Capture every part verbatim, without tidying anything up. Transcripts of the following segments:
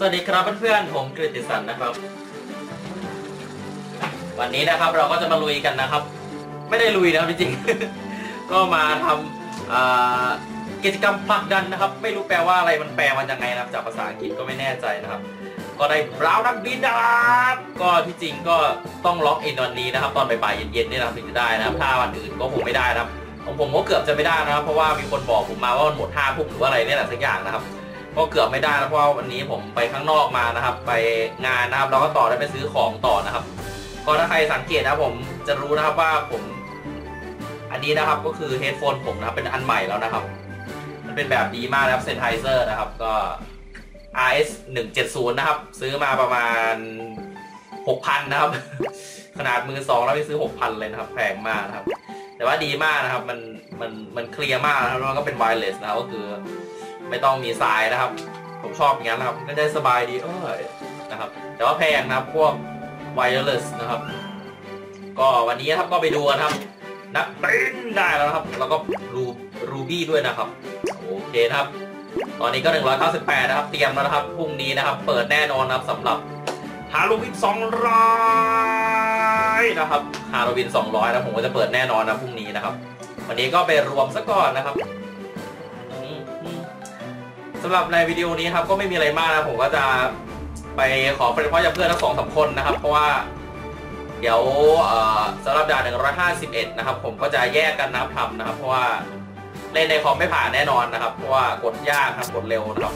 วัสดีครับเพื่อนๆผมกฤติสันนะครับวันนี้นะครับเราก็จะมาลุยกันนะครับไม่ได้ลุยนะครับจริงๆ ก็มาทำกิจกรรมผลักดันนะครับไม่รู้แปลว่าอะไรมันแปลมาจากไงนะครับจากภาษาอังกฤษก็ไม่แน่ใจนะครับก็ได้บราวน์นักบินนะครับก็ที่จริงก็ต้องล็อกอินวันนี้นะครับตอนบ่ายๆเย็นๆนี่นะครับถึงจะได้นะครับถ้าวันอื่นก็คงไม่ได้นะครับของผมก็เกือบจะไม่ได้นะครับเพราะว่ามีคนบอกผมมาว่ามันหมดห้าทุ่มหรือว่าอะไรเนี่ยแหละสักอย่างนะครับก็เกือบไม่ได้แล้วเพราะว่าวันนี้ผมไปข้างนอกมานะครับไปงานนะครับเราก็ต่อได้ไปซื้อของต่อนะครับก็ถ้าใครสังเกตนะผมจะรู้นะครับว่าผมอันนี้นะครับก็คือเฮดโฟนผมนะครับเป็นอันใหม่แล้วนะครับมันเป็นแบบดีมากนะครับเซนไฮเซอร์นะครับก็ อาร์ เอส หนึ่งเจ็ดศูนย์นะครับซื้อมาประมาณ หกพัน นะครับขนาดมือสองแล้วไปซื้อ หกพัน เลยนะครับแพงมากนะครับแต่ว่าดีมากนะครับมันมันมันเคลียร์มากนะครับแล้วก็เป็นไวเลสนะครับก็คือไม่ต้องมีสายนะครับผมชอบอย่างนั้นนะครับก็ได้สบายดีเออนะครับแต่ว่าแพงนะครับพวกไวเลสนะครับก็วันนี้ครับก็ไปดูกันครับนักบินได้แล้วครับแล้วก็รูรูบี้ด้วยนะครับโอเคนะครับตอนนี้ก็หนึ่งร้อยเก้าสิบแปดนะครับเตรียมแล้วนะครับพรุ่งนี้นะครับเปิดแน่นอนนะครับสำหรับฮาโลวีนสองร้อยนะครับฮาโลวีนสองร้อยนะผมก็จะเปิดแน่นอนนะพรุ่งนี้นะครับวันนี้ก็ไปรวมซะก่อนนะครับสำหรับในวิดีโอนี้ครับก็ไม่มีอะไรมากนะผมก็จะไปขอเป็นพ่อจากเพื่อนทั้งสองสามคนนะครับเพราะว่าเดี๋ยวสำหรับด่านหนึ่งร้อยห้าสิบเอ็ดนะครับผมก็จะแยกกันนะครับทำนะครับเพราะว่าเล่นในคอมไม่ผ่านแน่นอนนะครับเพราะว่ากดยากครับกดเร็วนะครับ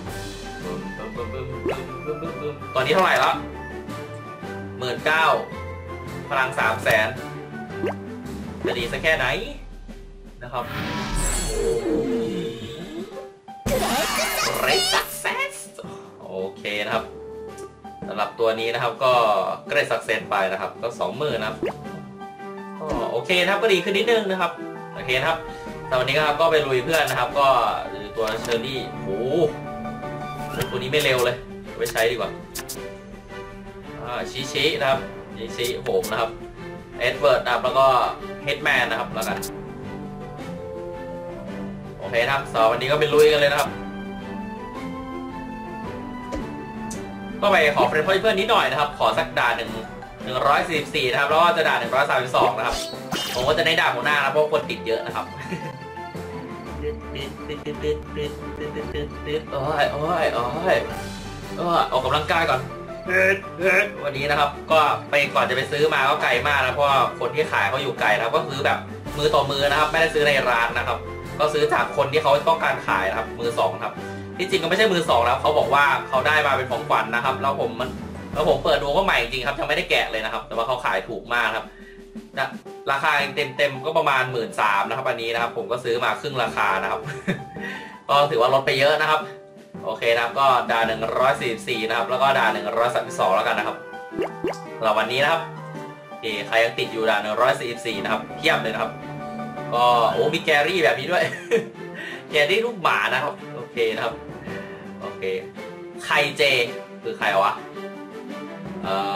ตอนนี้เท่าไหร่แล้วหมื่นเก้าพลังสามแสนจะดีสักแค่ไหนนะครับGreat success โอเคนะครับสำหรับตัวนี้นะครับก็ Great success ไปนะครับก็สองหมื่นนะครับก็โอเคนะครับก็ดีขึ้นนิดนึงนะครับโอเคนะครับแต่วันนี้ครับก็ไปลุยเพื่อนนะครับก็ตัวเชอร์รี่โอ้ตัวนี้ไม่เร็วเลยไปใช้ดีกว่าชิชินะครับชิชิโหมนะครับเอ็ดเวิร์ดนะครับแล้วก็เฮดแมนนะครับแล้วกันโอเคนะครับสำหรับวันนี้ก็ไปลุยกันเลยนะครับก็ไปขอเฟรนด์เพื่อนนิดหน่อยนะครับขอสักด่านหนึ่งหนึ่งร้อยสี่สิบสี่นะครับแล้วก็จะด่านหนึ่งร้อยสามสิบสองนะครับผมก็จะในด่านหัวหน้านะเพราะคนติดเยอะนะครับโอ้ยโอ้ยโอ้ยออกกำลังกายก่อนวันนี้นะครับก็ไปก่อนจะไปซื้อมาก็ไกลมากนะเพราะว่าคนที่ขายเขาอยู่ไกลนะครับก็ซื้อแบบมือต่อมือนะครับไม่ได้ซื้อในร้านนะครับก็ซื้อจากคนที่เขาต้องการขายนะครับมือสองครับที่จริงก็ไม่ใช่มือสองแล้วเขาบอกว่าเขาได้มาเป็นของขวัญนะครับแล้วผมมันแล้วผมเปิดดูก็ใหม่จริงครับยังไม่ได้แกะเลยนะครับแต่ว่าเขาขายถูกมากครับนะราคาเต็มเต็มก็ประมาณหมื่นสามนะครับอันนี้นะครับผมก็ซื้อมาครึ่งราคานะครับ ก็ถือว่าลดไปเยอะนะครับโอเคนะครับก็ด่านหนึ่งร้อยสี่สิบสี่นะครับแล้วก็ด่านหนึ่งร้อยสามสิบสองแล้วกันนะครับสำหรับวันนี้นะครับโอเคใครยังติดอยู่ด่านหนึ่งร้อยสี่สิบสี่นะครับเทียบเลยนะครับก็โอ้มีแกรี่แบบนี้ด้วย แกรี่ลูกหมานะครับโอเคนะครับโอเคไคเจคือใครวะเอ่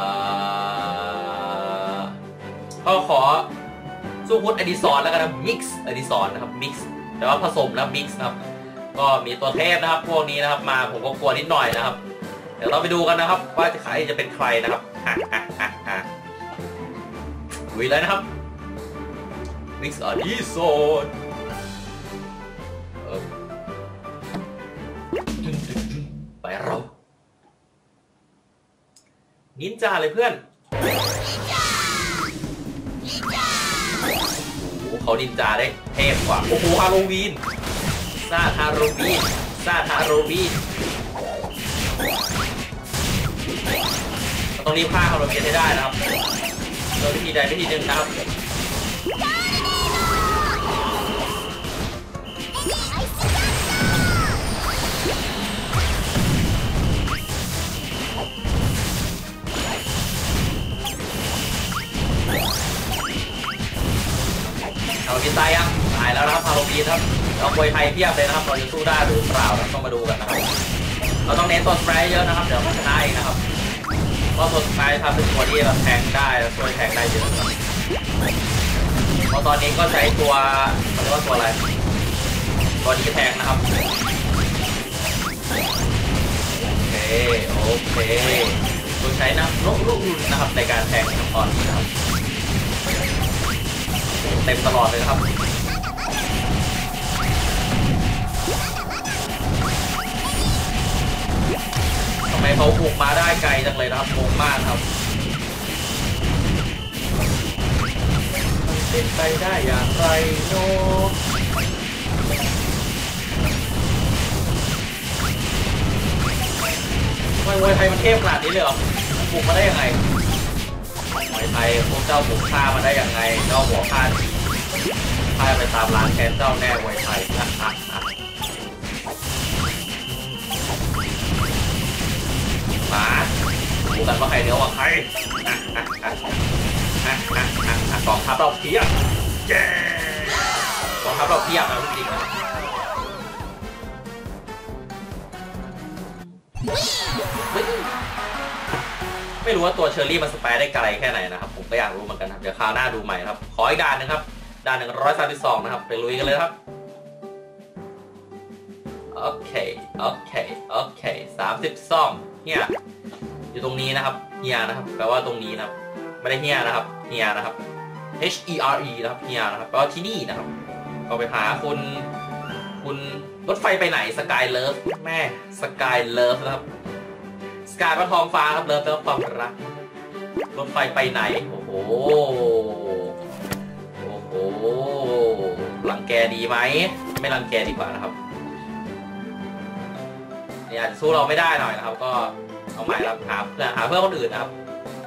อก็ขอสู้พุทธอดิศรแล้วกันนะมิกซ์อดิศรนะครับมิกซ์แต่ว่าผสมแล้วมิกซ์นะครับก็มีตัวเทพนะครับพวกนี้นะครับมาผมก็กลัวนิดหน่อยนะครับเดี๋ยวเราไปดูกันนะครับว่าใครจะเป็นใครนะครับฮ่าฮ่าฮ่าฮ่าลุยเลยนะครับมิกซ์อดิศรไปเรานินจาเลยเพื่อนโอ้เขานินจาได้เทพกว่าโอ้โหฮาโลวีนซาฮาโลวีนซาฮาโลวีนต้องรีบฆ่าฮาโลวีนให้ได้นะครับโดยวิธีใดวิธีหนึ่งนะครับฮาโลวีนตายยังตายแล้วนะครับฮาโลวีนครับเราคุยไทยเพียบเลยนะครับเราจะสู้ได้หรือเปล่าต้องมาดูกันนะครับเราต้องเน้นตัวสเปรย์เยอะนะครับเดี๋ยวมันชนะเองนะครับเพราะตัวสเปรย์ทำเป็นตัวที่เราแทงได้แล้วช่วยแทงได้เยอะเพราะตอนนี้ก็ใช้ตัวเขาเรียกว่าตัวอะไรตัวนี้แทงนะครับโอเคโอเคโดยใช้น้ำนกลูกรุนนะครับในการแทงน้ำอ่อนนะครับเต็มตลอดเลยครับทำไมเขาบุกมาได้ไกลจังเลยนะครับงงมากครับมันเป็นไปได้อย่างไรโนทำไมมวยไทยมันเทพขนาดนี้เลยเหรอบุกมาได้ยังไงมวยไทยพวกเจ้าบุกฆ่ามาได้ยังไงเจ้าหัวฆ่าฆ่าไปตามล้างแค้นเจ้าแน่มวยไทยมาดูกันว่าใครเนื้อว่าใครกองทัพเราเพียบเย้กองทัพเราเพียบนะจริงๆนะไม่รู้ว่าตัวเชอร์รี่มันสเปรย์ได้ไกลแค่ไหนนะครับผมก็อยากรู้เหมือนกันครับเดี๋ยวคราวหน้าดูใหม่ครับขออีกด่านนึงครับด่านหนึ่งร้อยสามสิบสองนะครับไปลุยกันเลยครับโอเคโอเคโอเคสามสิบสองเนี่ยอยู่ตรงนี้นะครับเฮียนะครับแปลว่าตรงนี้นะครับไม่ได้เฮียนะครับเฮียนะครับ H E R E นะครับเฮียนะครับแปลว่าที่นี่นะครับก็ไปหาคุณคุณรถไฟไปไหนสกายเลิฟแม่สกายเลิฟนะครับสกายก็ทองฟ้าครับเลิฟแปลว่าความรักรถไฟไปไหนโอ้โหโอ้โหรังแกดีไหมไม่รังแกดีกว่านะครับเนี่ยอาจจะสู้เราไม่ได้หน่อยนะครับก็เอาใหม่ครับหาเพื่อนหาเพื่อนคนอื่นนะครับ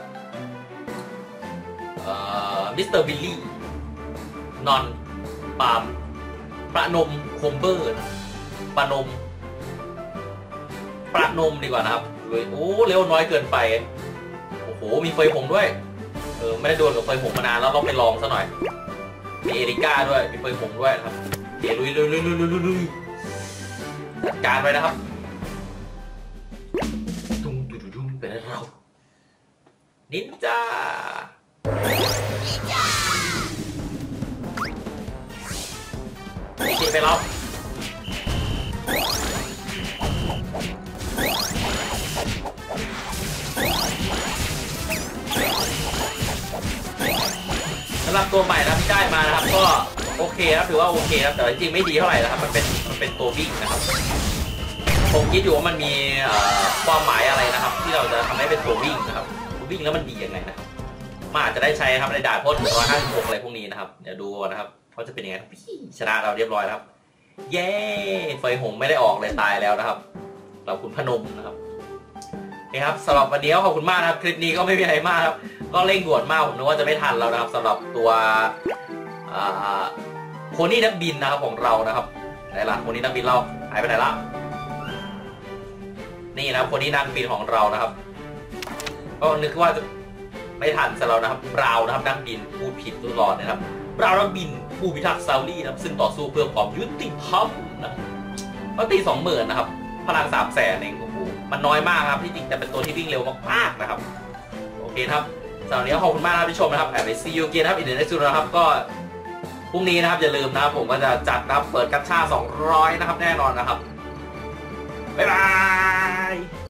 เอ่อมิสเตอร์บิลลี่นอนปาล์มประนมโคมเบอร์ประนมประนมดีกว่านะครับเลยโอ้เร็วน้อยเกินไปโอ้โหมีเฟยผงด้วยเออไม่ได้โดนกับเฟยผงมานานแล้วต้องไปลองซะหน่อยมีเอริก้าด้วยมีเฟยผงด้วยนะครับเดี๋ยวลุยลุยลุยลุยลุยลุยจัดการไปนะครับตุ้งตุ้งตุ้งเป็นเรานินจากินไปแล้วสำหรับตัวใหม่นะที่ได้มานะครับก็โอเคครับถือว่าโอเคครับแต่จริงไม่ดีเท่าไหร่นะครับมันเป็นมันเป็นตัววิ่งนะครับผมคิดอยู่ว่ามันมีความหมายอะไรนะครับที่เราจะทำให้เป็นตัววิ่งนะครับตัววิ่งแล้วมันดียังไงนะครับมันอาจจะได้ใช้ทำในด่านพวกหนึ่งร้อยห้าสิบหกอะไรพวกนี้นะครับเดี๋ยวดูนะครับว่าจะเป็นยังไงชนะเราเรียบร้อยครับเย้เฟยหงไม่ได้ออกเลยตายแล้วนะครับเราคุณพนมนะครับนี่ครับสำหรับวันนี้ขอบคุณมากนะครับคลิปนี้ก็ไม่มีอะไรมากครับก็เร่งด่วนมากผมนึกว่าจะไม่ทันแล้วนะครับสำหรับตัวโคนี่นักบินนะครับของเรานะครับไหนล่ะโคนี่นักบินเราหายไปไหนละนี่นะครับโคนี่นักบินของเรานะครับก็นึกว่าจะไม่ทันซะแล้วนะครับบราวนะครับนักบินพูดผิดตลอดนะครับบราวนักบินผู้พิทักษ์ซาอุดีนะครับซึ่งต่อสู้เพื่อความยุติธรรมนะก็ตีสองหมื่นนะครับพลังสามแสนเองโอ้โหมันน้อยมากครับที่จริงแต่เป็นตัวที่วิ่งเร็วมากๆนะครับโอเคครับสำหรับวันนี้ขอบคุณมากครับที่ชมนะครับแอบไปซีอูเกียร์ครับอินเดียนซูนะครับก็พรุ่งนี้นะครับอย่าลืมนะครับผมก็จะจัดนะครับเปิดกัชชาสองร้อยนะครับแน่นอนนะครับบ๊ายบาย